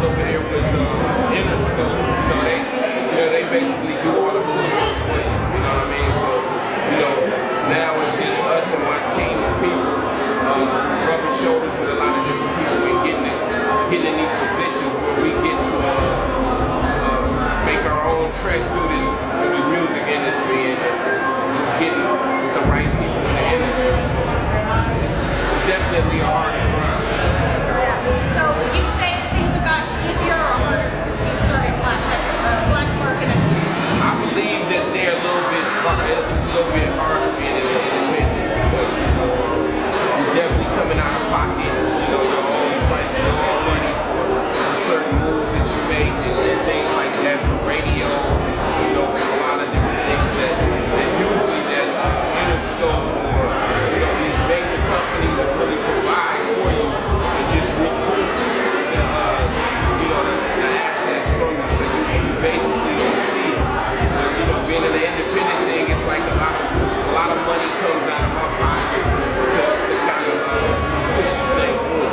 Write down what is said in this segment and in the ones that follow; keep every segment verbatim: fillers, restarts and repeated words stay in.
over there with uh, Interscope. You know, they, you know, they basically do all the movement for you. You know what I mean? So, you know, now it's just us and my team of people uh, rubbing shoulders with a lot of different people and getting it, getting in these positions where we get to uh, uh, make our own trek through this, through this music industry and uh, just getting the right people in the industry. So it's, it's, it's, it's definitely a hard grind. So would you say that things have gotten easier or harder since you started Black uh, Black Market? I believe that they're a little bit harder. It's a little bit harder being independent because you know, you're definitely coming out of pocket. You know, your own like your own money for certain moves that you make and, and things like that for radio. You know, a lot of different things that, that usually that uh, Interscope or you know these major companies will really provide for you and just recoup the uh, you know the, the assets from you. So you, you basically don't see it. But, you know, being an independent thing, it's like a lot of a lot of money comes out of my pocket to, to kind of uh, push this thing forward.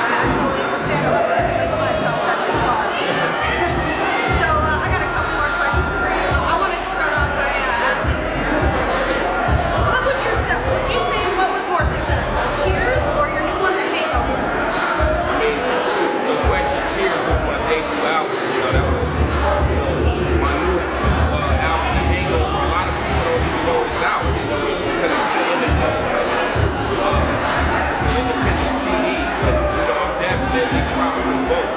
So uh, I got a couple more questions for you. I wanted to start off by uh, asking, what would you say? Would you say what was more successful, Cheers or your new one, The Hangover? I mean, no question, Cheers was my debut album. You know, that was you know, my new uh, album, The Hangover. A lot of people don't even know it's out. You know, it's because it's still independent. Uh, it's an independent C D, but you know, I'm definitely proud of both.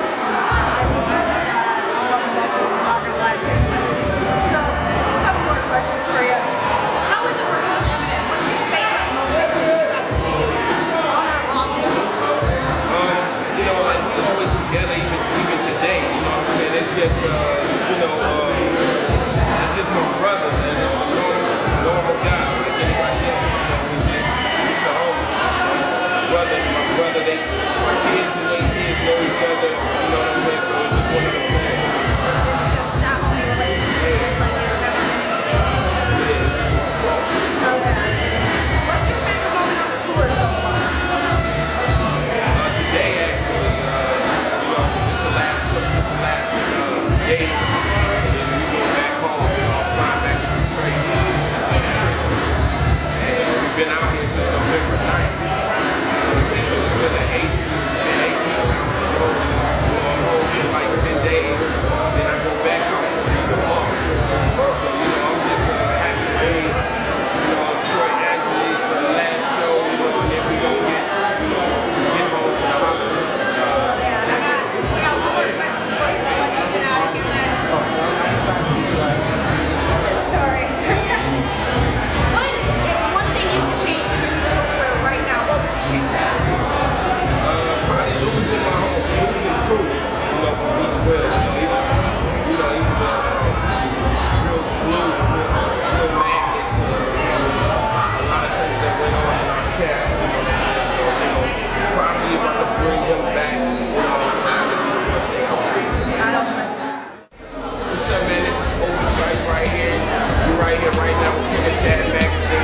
So, a couple more questions for you. How was it working with Limited? What's your favorite moment that you got to do on our long stage? Um, you know, like we're always together, even even today. You know what I'm saying? It's just, uh, you know, uh, it's just my brother, man. It's a normal, normal guy like anybody else. You know, we just, just a homie. My brother, my brother, they, my kids and their kids know each other. You know what I'm saying? So it's one of the things. That homie relationship is like it's never been anything. Yeah, it's just my brother. Okay. What's your favorite moment on the tour so far? Uh, today, actually, uh, you know, it's the last, it's the last uh, day, and then we go back home. You know, I'm flying back to Detroit to spend Christmas, and uh, we've been out here since November ninth. You know what I'm saying? So it's been an eight, it's been eight weeks out on the road. You know, I'm home in like ten days, then I go back out for another month. So you know, I'm just uh, happy to be, you know, in Port Angeles for the last show. You know, and then we gonna get, you know, get home for the holidays. Yeah, I got, we got one more question for you. I'll let you get out of here, man. Sorry. What, if one thing you could change in your musical career right now, what would you change? Uh, probably losing my whole losing crew. You know, from B twelve. You know, he was, you know, he was a real glue, real, real magnet to a lot of things that went on in our cast. You know what I'm saying? So, you know, probably if I could bring him back, you know, it's time to do one thing I would do. What's up, man? This is Obie Trice right here. You're right here, right now with Pick That Magazine.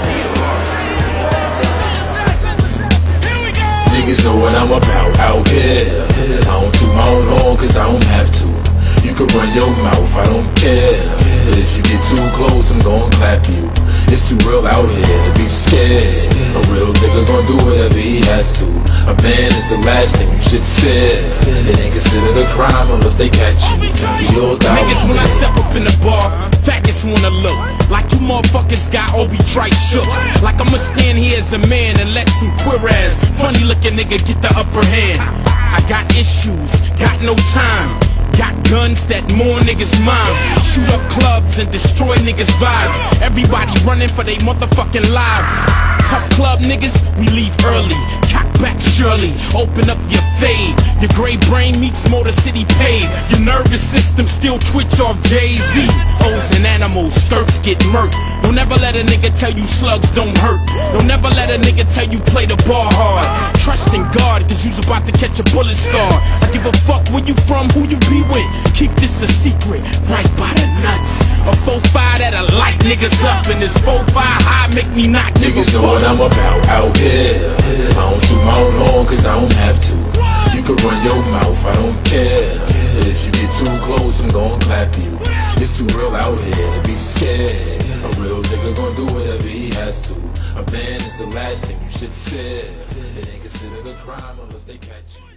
Niggas know what I'm about out here. I don't toot my own horn cause I don't have to. You can run your mouth, I don't care. But if you get too close, I'm gon' clap you. It's too real out here to be scared. A real nigga gon' do whatever he has to. A man is the last thing you should fear. It ain't considered a crime unless they catch you. You'll die. Niggas when I step up in the bar, faggots wanna look like you motherfuckers got Obie Trice shook. Like I'ma stand here as a man and let some queer ass funny looking nigga get the upper hand. I got issues, got no time. Got guns that more niggas' minds. Shoot up clubs and destroy niggas' vibes. Everybody running for their motherfucking lives. Tough club niggas, we leave early. Cock back surely, open up your fade. Your gray brain meets Motor City paved. Your nervous system still twitch off Jay-Z. O's and animals, skirts get murked. Don't ever let a nigga tell you slugs don't hurt. Don't ever let a nigga tell you play the ball hard. Trust in God, cause you's about to catch a bullet scar. I give a fuck where you from, who you be with. Keep this a secret, right by the nuts. A four five that'll light niggas up. And this four five high make me not give a Niggas know fuck. what I'm about out here. I don't toot my own horn cause I don't have to. You can run your mouth, I don't care. If you get too close, I'm gon' clap you. It's too real out here to be scared. A real nigga gon' do whatever he has to. A man is the last thing you should fear. It ain't considered a crime unless they catch you.